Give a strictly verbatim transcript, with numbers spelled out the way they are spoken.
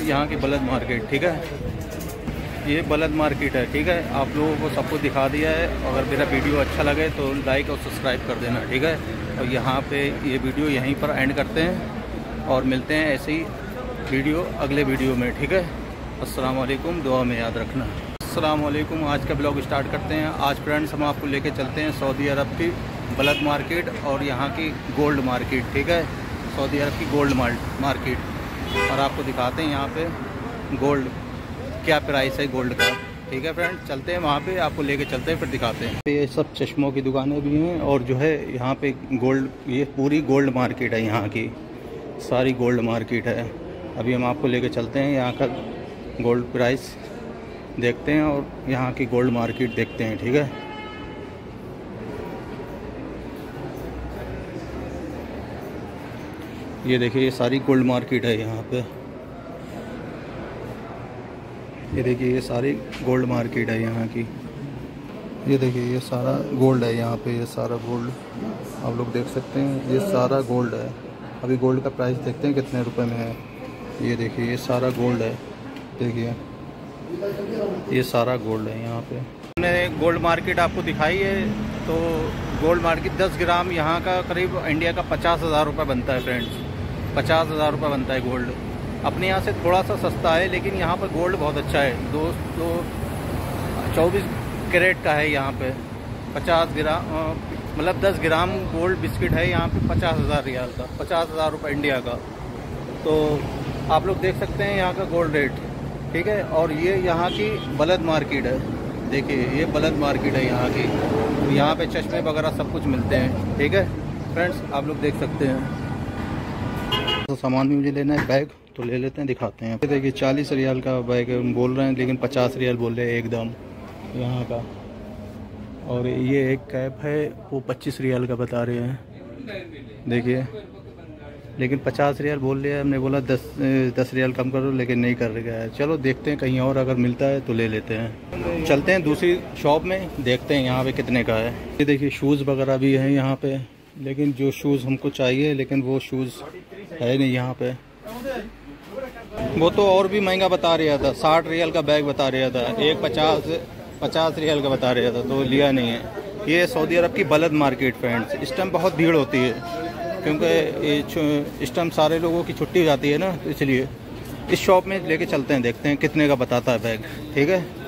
यहाँ की बलद मार्केट, ठीक है। ये बलद मार्केट है, ठीक है। आप लोगों को सबको दिखा दिया है। अगर मेरा वीडियो अच्छा लगे तो लाइक और सब्सक्राइब कर देना, ठीक है। और यहाँ पे ये वीडियो यहीं पर एंड करते हैं और मिलते हैं ऐसे ही वीडियो अगले वीडियो में, ठीक है। अस्सलाम वालेकुम, दुआ में याद रखना। अस्सलाम वालेकुम। आज का ब्लॉग स्टार्ट करते हैं। आज फ्रेंड्स हम आपको लेके चलते हैं सऊदी अरब की बलद मार्केट और यहाँ की गोल्ड मार्केट, ठीक है। सऊदी अरब की गोल्ड मार्केट और आपको दिखाते हैं यहाँ पे गोल्ड क्या प्राइस है गोल्ड का, ठीक है फ्रेंड्स। चलते हैं वहाँ पे, आपको लेके चलते हैं, फिर दिखाते हैं। ये सब चश्मों की दुकानें भी हैं और जो है यहाँ पे गोल्ड, ये पूरी गोल्ड मार्केट है, यहाँ की सारी गोल्ड मार्केट है। अभी हम आपको लेके चलते हैं, यहाँ का गोल्ड प्राइस देखते हैं और यहाँ की गोल्ड मार्केट देखते हैं, ठीक है। ये देखिए, ये सारी गोल्ड मार्केट है यहाँ पे। ये देखिए, ये सारी गोल्ड मार्केट है यहाँ की। ये देखिए, ये सारा गोल्ड है यहाँ पे। ये सारा गोल्ड आप लोग देख सकते हैं, ये सारा गोल्ड है। अभी गोल्ड का प्राइस देखते हैं कितने रुपए में है। ये देखिए, ये सारा गोल्ड है, देखिए ये सारा गोल्ड है यहाँ पे। हमने गोल्ड मार्केट आपको दिखाई है। तो गोल्ड मार्केट दस ग्राम यहाँ का करीब इंडिया का पचास हज़ार रुपये बनता है फ्रेंड्स। पचास हज़ार रुपये बनता है गोल्ड। अपने यहाँ से थोड़ा सा सस्ता है, लेकिन यहाँ पर गोल्ड बहुत अच्छा है। दोस्त तो चौबीस कैरेट का है यहाँ पे। पचास ग्राम मतलब दस ग्राम गोल्ड बिस्किट है यहाँ पे पचास हज़ार रियाल का, पचास हज़ार रुपये इंडिया का। तो आप लोग देख सकते हैं यहाँ का गोल्ड रेट, ठीक है। और ये यहाँ की बलद मार्केट है, देखिए ये बलद मार्केट है यहाँ की। तो यहाँ पे चश्मे वगैरह सब कुछ मिलते हैं, ठीक है फ्रेंड्स, आप लोग देख सकते हैं। तो सामान भी मुझे लेना है, बैग तो ले लेते हैं, दिखाते हैं। देखिए चालीस रियाल का बैग है, बोल रहे हैं, लेकिन पचास रियाल बोल रहे हैं एकदम यहाँ का। और ये एक कैप है, वो पच्चीस रियाल का बता रहे हैं, देखिए। लेकिन पचास रियाल बोल रहे हैं, हमने बोला दस दस रियाल कम करो, लेकिन नहीं कर रहा है। चलो देखते हैं, कहीं और अगर मिलता है तो ले लेते हैं। चलते हैं दूसरी शॉप में, देखते हैं यहाँ पे कितने का है। ये देखिए शूज़ वगैरह भी हैं यहाँ पे, लेकिन जो शूज़ हमको चाहिए, लेकिन वो शूज़ है नहीं यहाँ पे। वो तो और भी महंगा बता रहा था, साठ रियल का बैग बता रहा था, एक पचास पचास रियल का बता रहा था, तो लिया नहीं है। ये सऊदी अरब की बलद मार्केट फ्रेंड्स। इस टाइम बहुत भीड़ होती है, क्योंकि इस टाइम सारे लोगों की छुट्टी हो जाती है ना, तो इसलिए इस शॉप में लेके चलते हैं, देखते हैं कितने का बताता है बैग, ठीक है।